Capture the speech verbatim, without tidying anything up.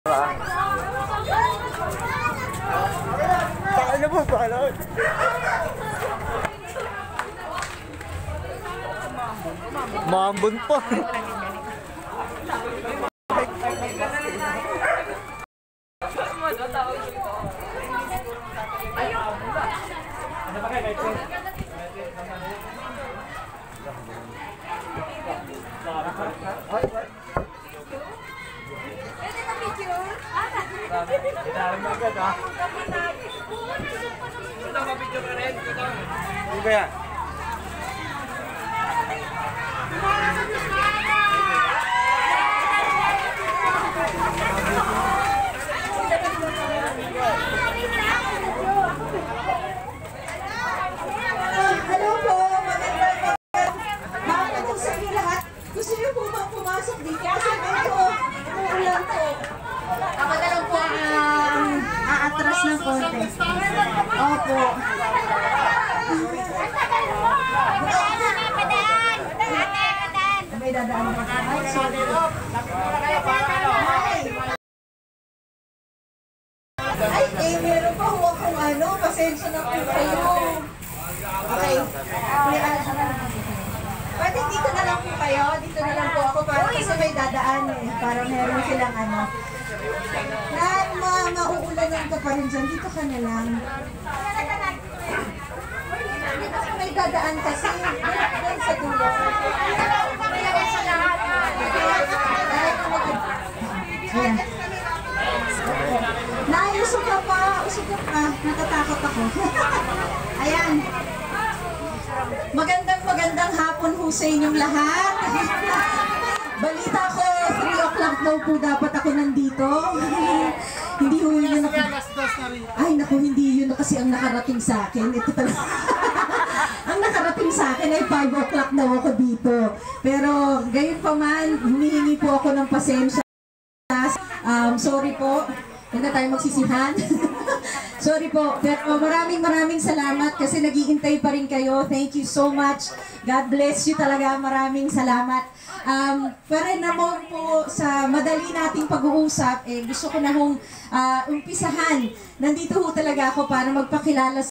Saan na po balon? Mambon po. Kaya hello po, magandang magandang sa inyo lahat. Gusto niyo po bang pumasok dito? Kasi medyo umuulan po. Ako na lang po ang aatras ng konti. Opo. May dadaan mo. Ay, sorry. Ay, eh, meron pa huwag kung ano. Pasensya na po kayo. Okay. Pwede dito na lang po kayo. Dito na lang po ako para kasi may dadaan eh. Para meron silang ano. Na ma mauulanan ka pa rin dyan. Dito ka na lang. Dito ka may dadaan kasi. Doon sa dulo. Ayan. Nay, usog ka pa. Usog ka pa. Natatakot ako. Ayan. Magandang magandang hapon ho sa inyong lahat. Balita ko, three o'clock daw po dapat ako nandito. Hindi ho yun na... Ay, naku, hindi yun na kasi ang nakarating sa akin. Ito talaga. Ang nakarating sa akin ay five o'clock daw ako dito. Pero, gayon pa man, humihingi po ako ng pasensya. Um, sorry po. Huwag na tayo magsisihan. Sorry po. Pero maraming maraming salamat kasi nag-iintay pa rin kayo. Thank you so much. God bless you talaga. Maraming salamat. Um, para naman po sa madali nating pag-uusap, eh, gusto ko na hong uh, umpisahan. Nandito ho talaga ako para magpakilala